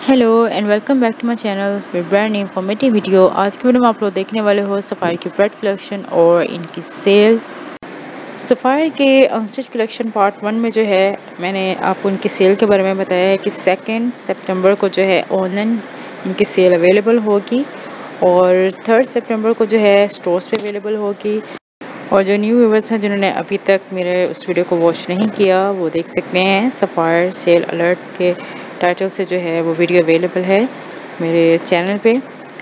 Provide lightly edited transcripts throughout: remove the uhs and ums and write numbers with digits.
Hello and welcome back to my channel with brand new informative video. आज के video में आप लोग देखने वाले हो सफारी की ब्रांड कलेक्शन और इनकी सेल। सफारी के अनस्टिच कलेक्शन पार्ट 1 में जो है मैंने आपको इनकी सेल के बारे में बताया है कि 2 सितंबर को जो है ऑनलाइन इनकी सेल अवेलेबल होगी और 3 सितंबर को जो है स्टोर्स पे अवेलेबल होगी। और जो न्यू व्यूवर्स हैं जिन्होंने अभी तक मेरे उस वीडियो को वॉच नहीं किया वो देख सकते हैं। सफायर सेल अलर्ट के टाइटल से जो है वो वीडियो अवेलेबल है मेरे चैनल पे,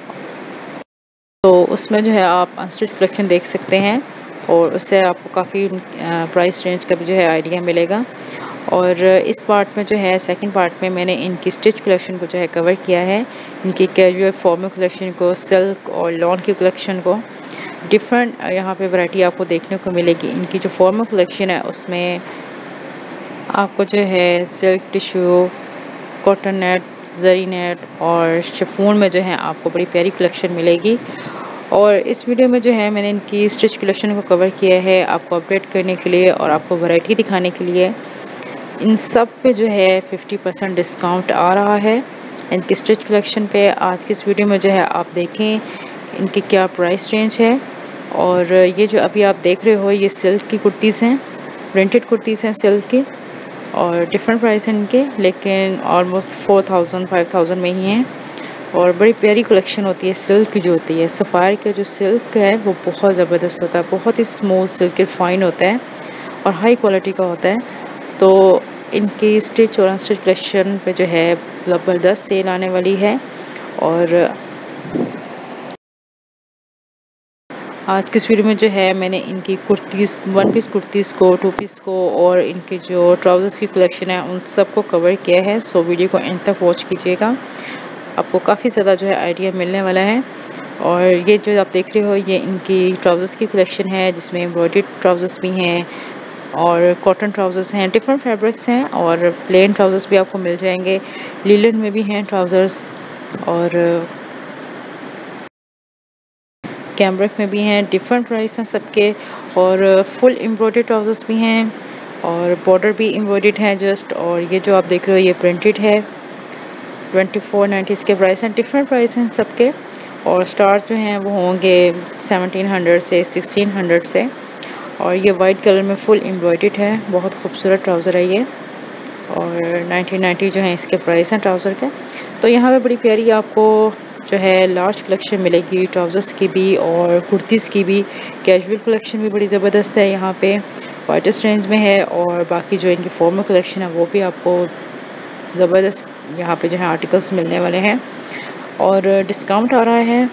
तो उसमें जो है आप अनस्टिच कलेक्शन देख सकते हैं और उससे आपको काफ़ी प्राइस रेंज का भी जो है आइडिया मिलेगा। और इस पार्ट में जो है सेकंड पार्ट में मैंने इनकी स्टिच कलेक्शन को जो है कवर किया है, इनकी कैजुअल फॉर्मल कलेक्शन को, सिल्क और लॉन की कलेक्शन को। डिफरेंट यहाँ पे वैरायटी आपको देखने को मिलेगी। इनकी जो फॉर्मल कलेक्शन है उसमें आपको जो है सिल्क टिश्यू, कॉटन नेट, जरी नेट और शिफॉन में जो है आपको बड़ी प्यारी कलेक्शन मिलेगी। और इस वीडियो में जो है मैंने इनकी स्टिच कलेक्शन को कवर किया है आपको अपडेट करने के लिए और आपको वैरायटी दिखाने के लिए। इन सब पे जो है 50% डिस्काउंट आ रहा है इनकी स्टिच कलेक्शन पे। आज की इस वीडियो में जो है आप देखें इनकी क्या प्राइस रेंज है। और ये जो अभी आप देख रहे हो ये सिल्क की कुर्तीज़ हैं, प्रिंटेड कुर्तीज़ हैं सिल्क की, और डिफरेंट प्राइस हैं इनके, लेकिन ऑलमोस्ट 4000-5000 में ही हैं। और बड़ी प्यारी कलेक्शन होती है सिल्क की जो होती है। सफ़ायर का जो सिल्क है वो बहुत ज़बरदस्त होता है, बहुत ही स्मूथ सिल्क फाइन होता है और हाई क्वालिटी का होता है। तो इनकी स्टिच और अनस्टिच कलेक्शन पे जो है ज़बरदस्त सेल आने वाली है। और आज की इस वीडियो में जो है मैंने इनकी कुर्तीज़, वन पीस कुर्तीज़ को, टू पीस को और इनके जो ट्राउज़र्स की कलेक्शन है उन सब को कवर किया है। सो वीडियो को एंड तक वॉच कीजिएगा, आपको काफ़ी ज़्यादा जो है आइडिया मिलने वाला है। और ये जो आप देख रहे हो ये इनकी ट्राउज़र्स की कलेक्शन है जिसमें एम्ब्रॉयडर्ड ट्राउज़र्स भी हैं और कॉटन ट्राउज़र्स हैं, डिफरेंट फैब्रिक्स हैं और प्लेन ट्राउज़र्स भी आपको मिल जाएंगे। लिनन में भी हैं ट्राउज़र्स और कैमब्रिक में भी हैं। डिफरेंट प्राइस हैं सबके। और फुल एम्ब्रॉयडर्ड ट्राउज़र्स भी हैं और बॉर्डर भी एम्ब्रॉयडर्ड है जस्ट। और ये जो आप देख रहे हो ये प्रिंटेड है। 2490 इसके प्राइस हैं, डिफरेंट प्राइस हैं सबके। और स्टार्ट जो हैं वो होंगे 1700 से 1600 से। और ये वाइट कलर में फुल एम्ब्रॉयडर्ड है, बहुत खूबसूरत ट्राउज़र है ये। और 1990 जो है इसके प्राइस हैं ट्राउज़र के। तो यहाँ पे बड़ी प्यारी आपको जो है लार्ज कलेक्शन मिलेगी ट्राउज़र्स की भी और कुर्तीज़ की भी। कैजुअल कलेक्शन भी बड़ी ज़बरदस्त है यहाँ पे, वाइटेस्ट रेंज में है। और बाकी जो इनकी फॉर्मल कलेक्शन है वो भी आपको ज़बरदस्त यहाँ पे जो है आर्टिकल्स मिलने वाले हैं और डिस्काउंट आ रहा है।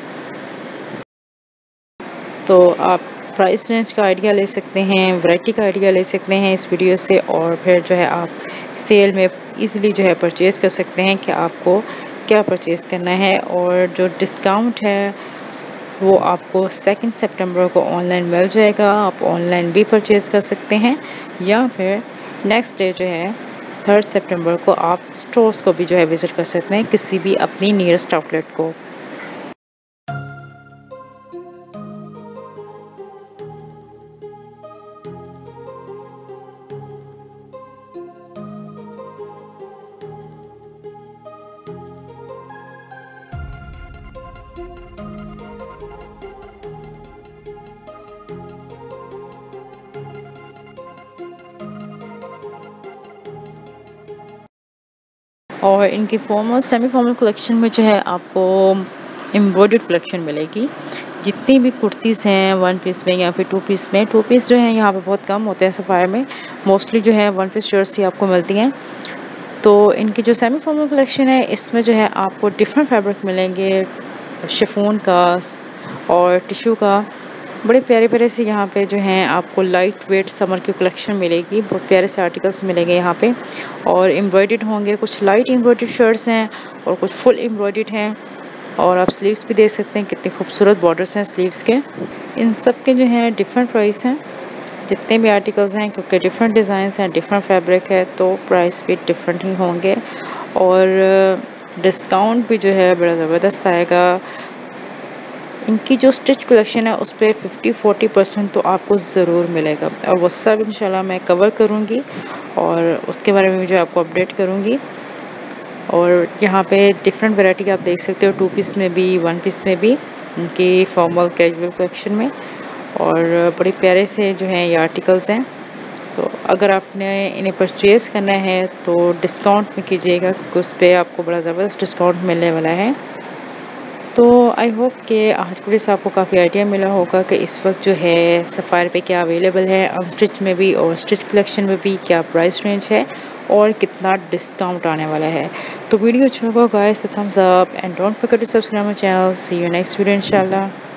तो आप प्राइस रेंज का आइडिया ले सकते हैं, वैरायटी का आइडिया ले सकते हैं इस वीडियो से। और फिर जो है आप सेल में इजीली जो है परचेज़ कर सकते हैं कि आपको क्या परचेज़ करना है। और जो डिस्काउंट है वो आपको 2 सितंबर को ऑनलाइन मिल जाएगा। आप ऑनलाइन भी परचेज़ कर सकते हैं या फिर नेक्स्ट डे जो है 3 सितंबर को आप स्टोर्स को भी जो है विज़िट कर सकते हैं, किसी भी अपनी नियरेस्ट आउटलेट को। और इनकी फॉर्मल सेमी फॉर्मल कलेक्शन में जो है आपको एम्ब्रॉयडर्ड कलेक्शन मिलेगी। जितनी भी कुर्तीज़ हैं वन पीस में या फिर टू पीस में, टू पीस जो है यहाँ पे बहुत कम होते हैं सफ़ायर में, मोस्टली जो है वन पीस शर्ट्स ही आपको मिलती हैं। तो इनकी जो सेमी फॉर्मल कलेक्शन है इसमें जो है आपको डिफरेंट फैब्रिक मिलेंगे, शिफॉन का और टिश्यू का। बड़े प्यारे प्यारे से यहाँ पे जो हैं आपको लाइट वेट समर की कलेक्शन मिलेगी, बहुत प्यारे से आर्टिकल्स मिलेंगे यहाँ पे। और एम्ब्रॉयडर्ड होंगे, कुछ लाइट एम्ब्रॉयडर्ड शर्ट्स हैं और कुछ फुल एम्ब्रॉयडर्ड हैं। और आप स्लीव्स भी देख सकते हैं, कितने खूबसूरत बॉर्डर्स हैं स्लीव्स के। इन सब के जो हैं डिफरेंट प्राइस हैं जितने भी आर्टिकल्स हैं, क्योंकि डिफरेंट डिज़ाइंस हैं, डिफरेंट फैब्रिक है तो प्राइस भी डिफरेंट ही होंगे। और डिस्काउंट भी जो है बड़ा ज़बरदस्त आएगा। इनकी जो स्टिच कलेक्शन है उस पर 50-40% तो आपको ज़रूर मिलेगा और वो सब इंशाल्लाह मैं कवर करूँगी और उसके बारे में जो आपको अपडेट करूँगी। और यहाँ पे डिफरेंट वैरायटी आप देख सकते हो, 2 पीस में भी 1 पीस में भी, इनकी फॉर्मल कैजुअल कलेक्शन में। और बड़े प्यारे से जो हैं ये आर्टिकल्स हैं। तो अगर आपने इन्हें परचेज़ करना है तो डिस्काउंट में कीजिएगा, क्योंकि उस पर आपको बड़ा ज़बरदस्त डिस्काउंट मिलने वाला है। तो आई होप कि आज के वीडियो से आपको काफ़ी आइडिया मिला होगा कि इस वक्त जो है सफ़ायर पे क्या अवेलेबल है, अनस्टिच में भी और स्टिच कलेक्शन में भी क्या प्राइस रेंज है और कितना डिस्काउंट आने वाला है। तो वीडियो अच्छा होगा गाइस तो thumbs up and don't forget to subscribe my channel. See you next video इंशाल्लाह।